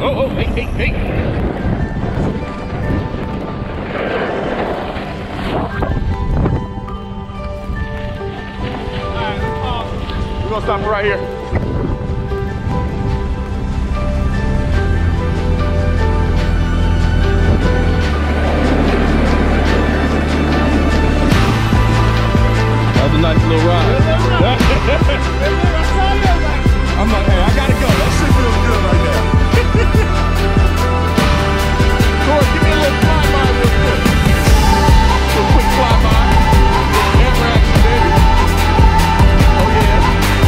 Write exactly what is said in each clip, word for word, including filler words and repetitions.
Oh, oh, hey, hey, hey. We're gonna stop right here. That was a nice little ride. I'm like, hey, I gotta go. That shit feels good right now. Corey, give me a little flyby real quick. A little quick flyby. Camera action, baby. Oh, yeah.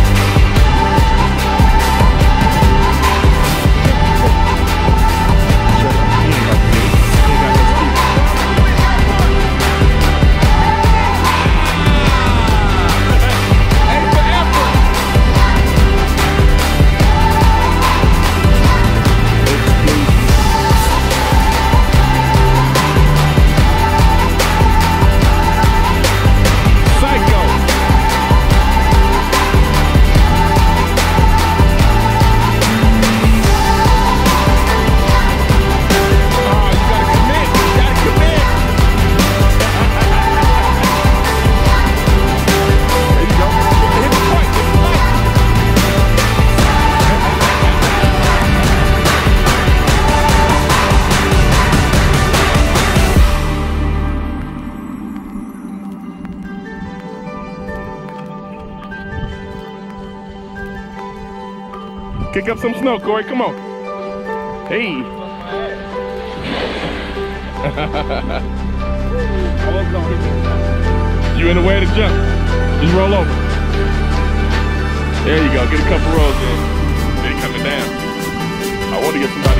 Kick up some snow, Corey. Come on. Hey. You in the way to jump. Just roll over. There you go. Get a couple rolls in. Then coming down. I want to get somebody.